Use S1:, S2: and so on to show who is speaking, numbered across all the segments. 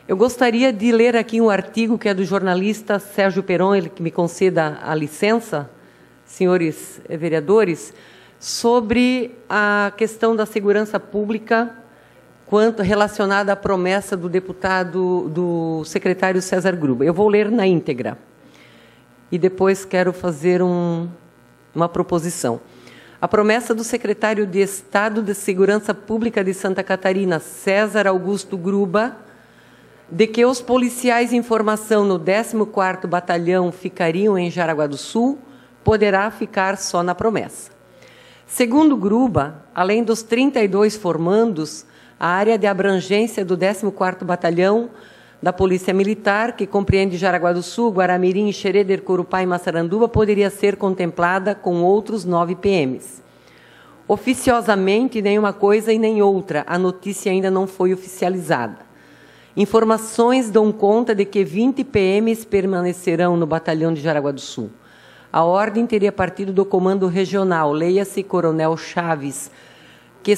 S1: Eu gostaria de ler aqui um artigo que é do jornalista Sérgio Peron, ele que me conceda a licença, senhores vereadores, sobre a questão da segurança pública quanto relacionada à promessa do deputado, do secretário César Gruba. Eu vou ler na íntegra e depois quero fazer uma proposição. A promessa do secretário de Estado de Segurança Pública de Santa Catarina, César Augusto Gruba, de que os policiais em formação no 14º Batalhão ficariam em Jaraguá do Sul, poderá ficar só na promessa. Segundo Gruba, além dos 32 formandos, a área de abrangência do 14º Batalhão da Polícia Militar, que compreende Jaraguá do Sul, Guaramirim, Xereder, Corupá e Massaranduba, poderia ser contemplada com outros 9 PMs. Oficiosamente, nem uma coisa e nem outra, a notícia ainda não foi oficializada. Informações dão conta de que 20 PMs permanecerão no batalhão de Jaraguá do Sul. A ordem teria partido do comando regional, leia-se Coronel Chaves, que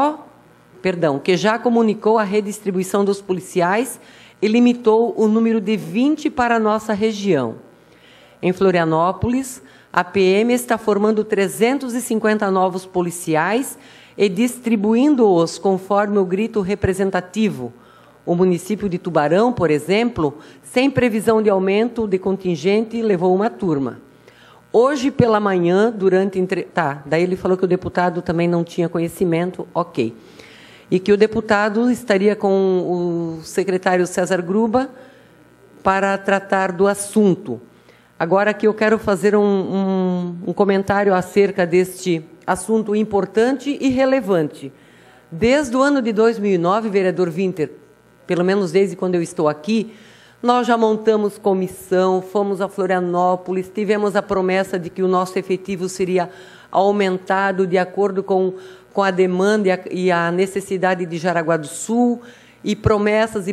S1: já comunicou a redistribuição dos policiais e limitou o número de 20 para a nossa região. Em Florianópolis, a PM está formando 350 novos policiais e distribuindo-os conforme o grito representativo. O município de Tubarão, por exemplo, sem previsão de aumento de contingente, levou uma turma. Hoje pela manhã, daí ele falou que o deputado também não tinha conhecimento, ok. E que o deputado estaria com o secretário César Gruba para tratar do assunto. Agora aqui eu quero fazer um comentário acerca deste assunto importante e relevante. Desde o ano de 2009, vereador Winter, pelo menos desde quando eu estou aqui, nós já montamos comissão, fomos a Florianópolis, tivemos a promessa de que o nosso efetivo seria aumentado de acordo com a demanda e a necessidade de Jaraguá do Sul, e promessas,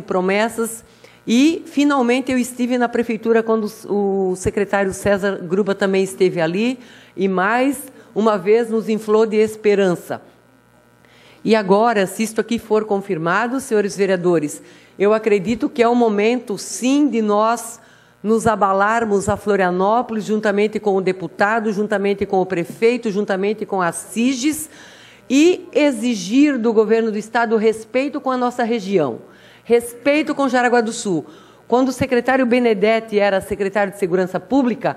S1: e finalmente eu estive na prefeitura quando o secretário César Gruba também esteve ali, e mais uma vez nos inflou de esperança. E agora, se isto aqui for confirmado, senhores vereadores, eu acredito que é o momento, sim, de nós nos abalarmos a Florianópolis, juntamente com o deputado, juntamente com o prefeito, juntamente com a CIGES, e exigir do governo do Estado respeito com a nossa região, respeito com Jaraguá do Sul. Quando o secretário Benedetti era secretário de Segurança Pública,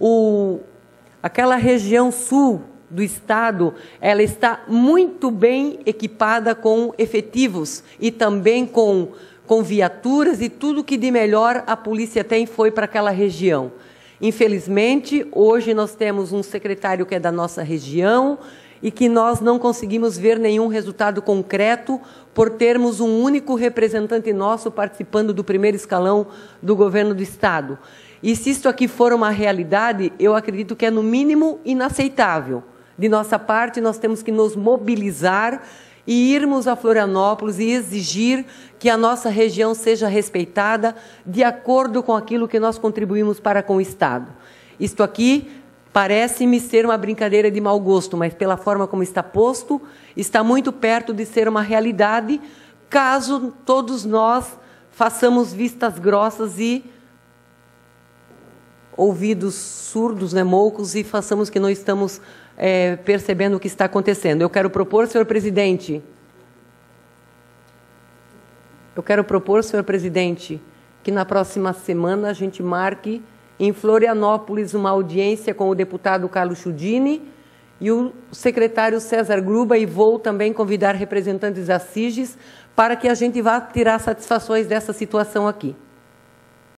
S1: aquela região sul do Estado, ela está muito bem equipada com efetivos e também com viaturas, e tudo que de melhor a polícia tem foi para aquela região. Infelizmente, hoje nós temos um secretário que é da nossa região e que nós não conseguimos ver nenhum resultado concreto por termos um único representante nosso participando do primeiro escalão do governo do Estado. E se isto aqui for uma realidade, eu acredito que é no mínimo inaceitável. De nossa parte, nós temos que nos mobilizar e irmos a Florianópolis e exigir que a nossa região seja respeitada de acordo com aquilo que nós contribuímos para com o Estado. Isto aqui parece-me ser uma brincadeira de mau gosto, mas pela forma como está posto, está muito perto de ser uma realidade, caso todos nós façamos vistas grossas e ouvidos surdos, moucos, e façamos que não estamos percebendo o que está acontecendo. Eu quero propor, senhor presidente, que na próxima semana a gente marque em Florianópolis uma audiência com o deputado Carlos Chudini e o secretário César Gruba, e vou também convidar representantes da CIGES para que a gente vá tirar satisfações dessa situação aqui.